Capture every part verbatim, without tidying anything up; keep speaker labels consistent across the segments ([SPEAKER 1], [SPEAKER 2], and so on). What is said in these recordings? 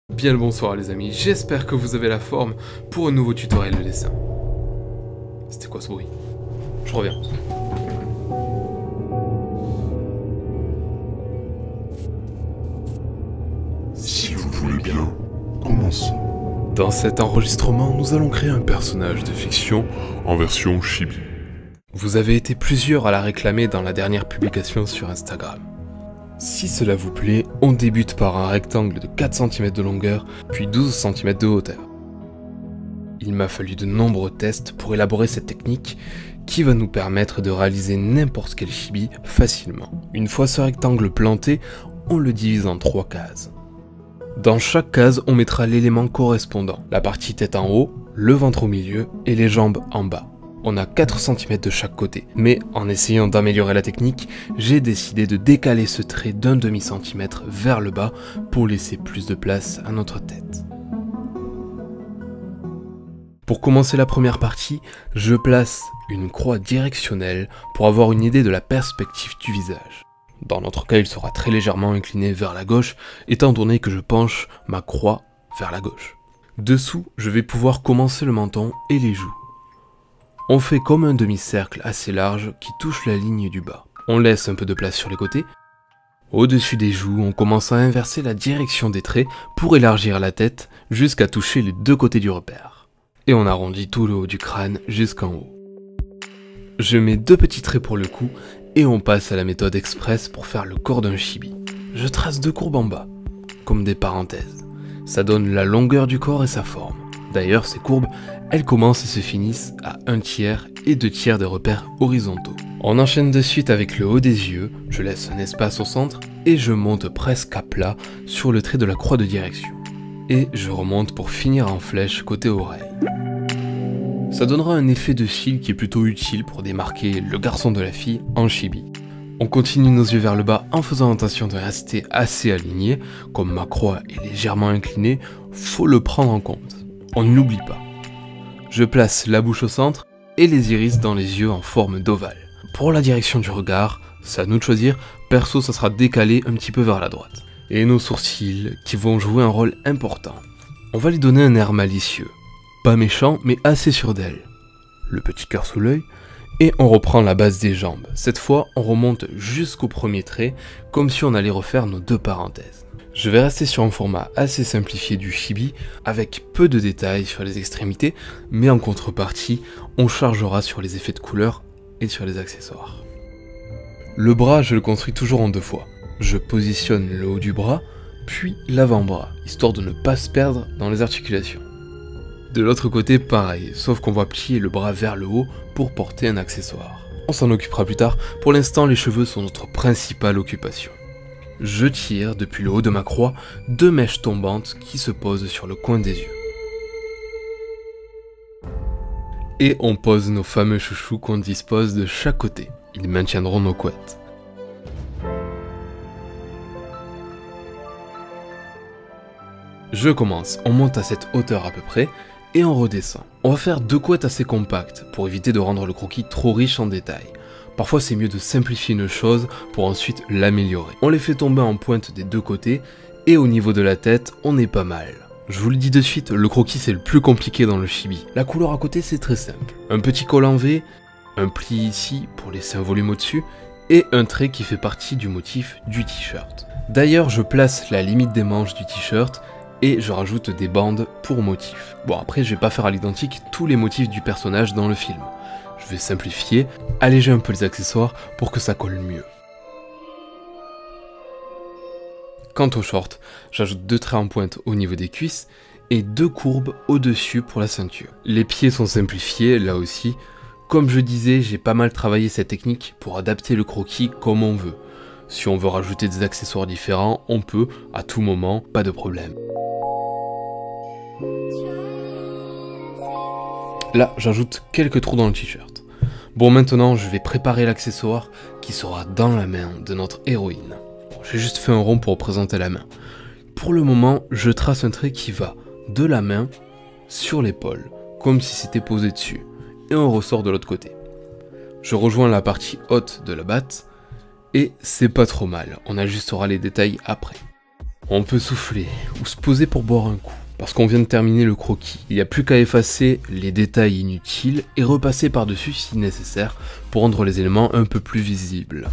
[SPEAKER 1] Bien le bonsoir les amis, j'espère que vous avez la forme pour un nouveau tutoriel de dessin. C'était quoi ce bruit? Je reviens.
[SPEAKER 2] Si vous voulez bien, commençons.
[SPEAKER 1] Dans cet enregistrement, nous allons créer un personnage de fiction
[SPEAKER 2] En version chibi.
[SPEAKER 1] Vous avez été plusieurs à la réclamer dans la dernière publication sur Instagram. Si cela vous plaît, on débute par un rectangle de quatre centimètres de longueur, puis douze centimètres de hauteur. Il m'a fallu de nombreux tests pour élaborer cette technique qui va nous permettre de réaliser n'importe quel chibi facilement. Une fois ce rectangle planté, on le divise en trois cases. Dans chaque case, on mettra l'élément correspondant, la partie tête en haut, le ventre au milieu et les jambes en bas. On a quatre centimètres de chaque côté, mais en essayant d'améliorer la technique, j'ai décidé de décaler ce trait d'un demi-centimètre vers le bas pour laisser plus de place à notre tête. Pour commencer la première partie, je place une croix directionnelle pour avoir une idée de la perspective du visage. Dans notre cas, il sera très légèrement incliné vers la gauche, étant donné que je penche ma croix vers la gauche. Dessous, je vais pouvoir commencer le menton et les joues. On fait comme un demi-cercle assez large qui touche la ligne du bas. On laisse un peu de place sur les côtés. Au-dessus des joues, on commence à inverser la direction des traits pour élargir la tête jusqu'à toucher les deux côtés du repère. Et on arrondit tout le haut du crâne jusqu'en haut. Je mets deux petits traits pour le cou et on passe à la méthode express pour faire le corps d'un chibi. Je trace deux courbes en bas, comme des parenthèses. Ça donne la longueur du corps et sa forme. D'ailleurs, ces courbes, elles commencent et se finissent à un tiers et deux tiers de repères horizontaux. On enchaîne de suite avec le haut des yeux, je laisse un espace au centre et je monte presque à plat sur le trait de la croix de direction. Et je remonte pour finir en flèche côté oreille. Ça donnera un effet de cils qui est plutôt utile pour démarquer le garçon de la fille en chibi. On continue nos yeux vers le bas en faisant attention de rester assez aligné, comme ma croix est légèrement inclinée, faut le prendre en compte. On ne l'oublie pas. Je place la bouche au centre et les iris dans les yeux en forme d'ovale. Pour la direction du regard, c'est à nous de choisir, perso ça sera décalé un petit peu vers la droite. Et nos sourcils qui vont jouer un rôle important. On va lui donner un air malicieux. Pas méchant mais assez sûr d'elle. Le petit cœur sous l'œil. Et on reprend la base des jambes. Cette fois, on remonte jusqu'au premier trait, comme si on allait refaire nos deux parenthèses. Je vais rester sur un format assez simplifié du chibi, avec peu de détails sur les extrémités, mais en contrepartie, on chargera sur les effets de couleur et sur les accessoires. Le bras, je le construis toujours en deux fois. Je positionne le haut du bras, puis l'avant-bras, histoire de ne pas se perdre dans les articulations. De l'autre côté, pareil, sauf qu'on va plier le bras vers le haut pour porter un accessoire. On s'en occupera plus tard, pour l'instant les cheveux sont notre principale occupation. Je tire depuis le haut de ma croix deux mèches tombantes qui se posent sur le coin des yeux. Et on pose nos fameux chouchous qu'on dispose de chaque côté. Ils maintiendront nos couettes. Je commence, on monte à cette hauteur à peu près, et on redescend. On va faire deux couettes assez compactes, pour éviter de rendre le croquis trop riche en détails. Parfois c'est mieux de simplifier une chose pour ensuite l'améliorer. On les fait tomber en pointe des deux côtés, et au niveau de la tête, on est pas mal. Je vous le dis de suite, le croquis c'est le plus compliqué dans le chibi. La couleur à côté c'est très simple. Un petit col en V, un pli ici pour laisser un volume au-dessus, et un trait qui fait partie du motif du t-shirt. D'ailleurs je place la limite des manches du t-shirt, et je rajoute des bandes pour motifs. Bon après je vais pas faire à l'identique tous les motifs du personnage dans le film. Je vais simplifier, alléger un peu les accessoires pour que ça colle mieux. Quant au short, j'ajoute deux traits en pointe au niveau des cuisses et deux courbes au-dessus pour la ceinture. Les pieds sont simplifiés là aussi. Comme je disais, j'ai pas mal travaillé cette technique pour adapter le croquis comme on veut. Si on veut rajouter des accessoires différents, on peut, à tout moment, pas de problème. Là, j'ajoute quelques trous dans le t-shirt. Bon, maintenant, je vais préparer l'accessoire qui sera dans la main de notre héroïne. Bon, j'ai juste fait un rond pour représenter la main. Pour le moment, je trace un trait qui va de la main sur l'épaule, comme si c'était posé dessus, et on ressort de l'autre côté. Je rejoins la partie haute de la batte, et c'est pas trop mal, on ajustera les détails après. On peut souffler ou se poser pour boire un coup, parce qu'on vient de terminer le croquis. Il n'y a plus qu'à effacer les détails inutiles et repasser par-dessus si nécessaire pour rendre les éléments un peu plus visibles.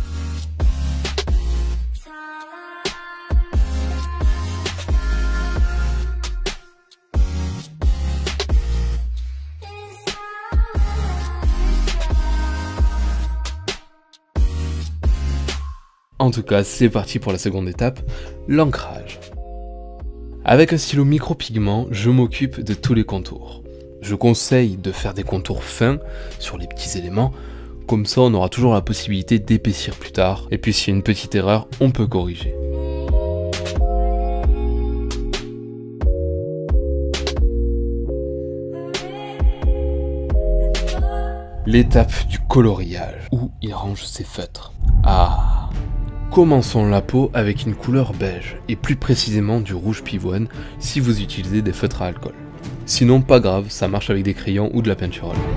[SPEAKER 1] En tout cas, c'est parti pour la seconde étape, l'ancrage. Avec un stylo micropigment, je m'occupe de tous les contours. Je conseille de faire des contours fins sur les petits éléments, comme ça on aura toujours la possibilité d'épaissir plus tard, et puis s'il y a une petite erreur, on peut corriger. L'étape du coloriage, où il range ses feutres. Ah! Commençons la peau avec une couleur beige, et plus précisément du rouge pivoine si vous utilisez des feutres à alcool. Sinon pas grave, ça marche avec des crayons ou de la peinture à l'eau.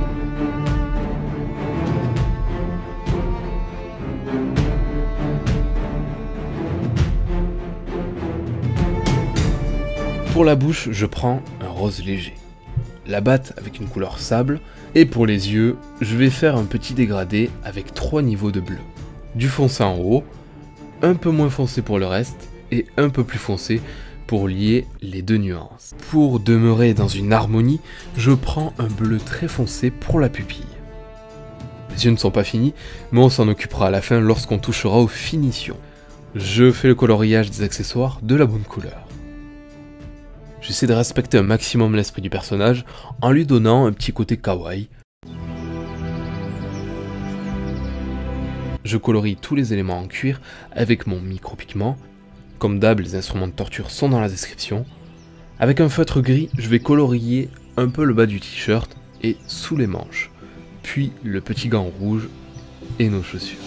[SPEAKER 1] Pour la bouche, je prends un rose léger, la batte avec une couleur sable, et pour les yeux, je vais faire un petit dégradé avec trois niveaux de bleu. Du foncé en haut, un peu moins foncé pour le reste, et un peu plus foncé pour lier les deux nuances. Pour demeurer dans une harmonie, je prends un bleu très foncé pour la pupille. Les yeux ne sont pas finis, mais on s'en occupera à la fin lorsqu'on touchera aux finitions. Je fais le coloriage des accessoires de la bonne couleur. J'essaie de respecter un maximum l'esprit du personnage en lui donnant un petit côté kawaii. Je colorie tous les éléments en cuir avec mon micropigment. Comme d'hab, les instruments de torture sont dans la description. Avec un feutre gris, je vais colorier un peu le bas du t-shirt et sous les manches. Puis le petit gant rouge et nos chaussures.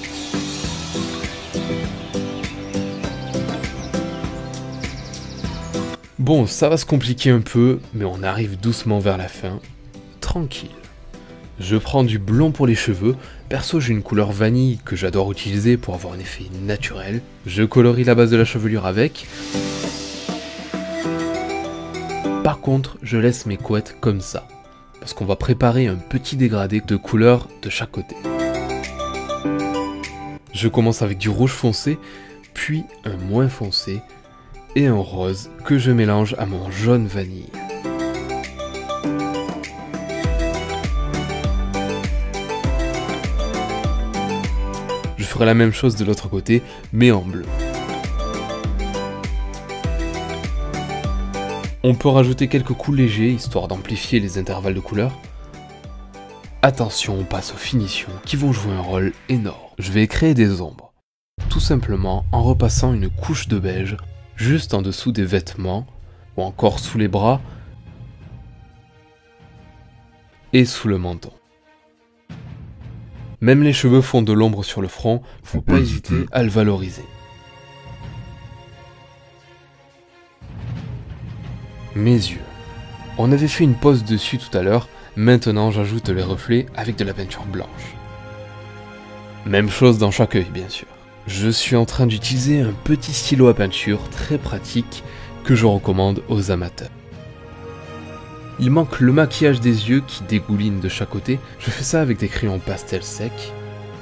[SPEAKER 1] Bon, ça va se compliquer un peu, mais on arrive doucement vers la fin. Tranquille. Je prends du blond pour les cheveux. Perso, j'ai une couleur vanille que j'adore utiliser pour avoir un effet naturel. Je colorie la base de la chevelure avec. Par contre, je laisse mes couettes comme ça, parce qu'on va préparer un petit dégradé de couleurs de chaque côté. Je commence avec du rouge foncé, puis un moins foncé, et un rose que je mélange à mon jaune vanille. Je ferai la même chose de l'autre côté, mais en bleu. On peut rajouter quelques coups légers, histoire d'amplifier les intervalles de couleurs. Attention, on passe aux finitions, qui vont jouer un rôle énorme. Je vais créer des ombres, tout simplement en repassant une couche de beige, juste en dessous des vêtements, ou encore sous les bras, et sous le menton. Même les cheveux font de l'ombre sur le front, faut pas hésiter à le valoriser. Mes yeux. On avait fait une pause dessus tout à l'heure, maintenant j'ajoute les reflets avec de la peinture blanche. Même chose dans chaque œil bien sûr. Je suis en train d'utiliser un petit stylo à peinture très pratique que je recommande aux amateurs. Il manque le maquillage des yeux qui dégouline de chaque côté. Je fais ça avec des crayons pastel secs.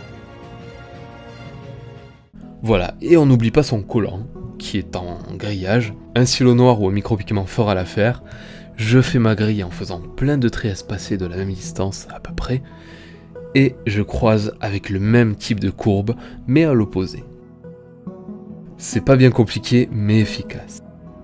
[SPEAKER 1] Voilà, et on n'oublie pas son collant, qui est en grillage. Un stylo noir ou un micropigment fera l'affaire. Je fais ma grille en faisant plein de traits espacés de la même distance à peu près. Et je croise avec le même type de courbe, mais à l'opposé. C'est pas bien compliqué, mais efficace.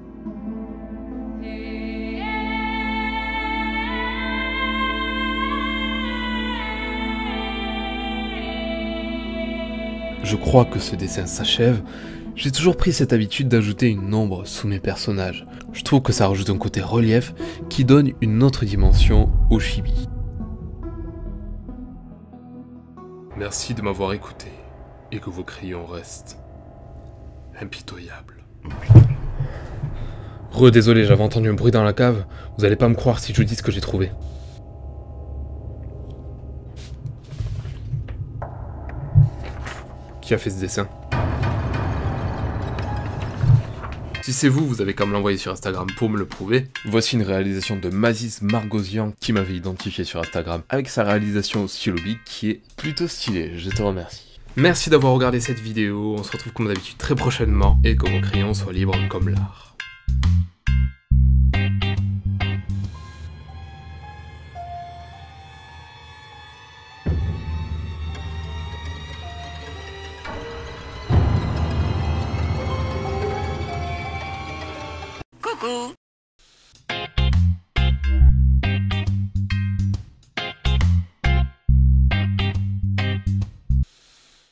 [SPEAKER 1] Je crois que ce dessin s'achève. J'ai toujours pris cette habitude d'ajouter une ombre sous mes personnages. Je trouve que ça rajoute un côté relief qui donne une autre dimension au chibi. Merci de m'avoir écouté et que vos crayons restent impitoyables. Re, désolé, j'avais entendu un bruit dans la cave. Vous allez pas me croire si je vous dis ce que j'ai trouvé. Qui a fait ce dessin? Si c'est vous, vous avez qu'à me l'envoyer sur Instagram pour me le prouver. Voici une réalisation de Mazis Margosian qui m'avait identifié sur Instagram avec sa réalisation au stylo bic qui est plutôt stylée, je te remercie. Merci d'avoir regardé cette vidéo, on se retrouve comme d'habitude très prochainement et que vos crayons soient libres comme l'art.
[SPEAKER 3] Coucou.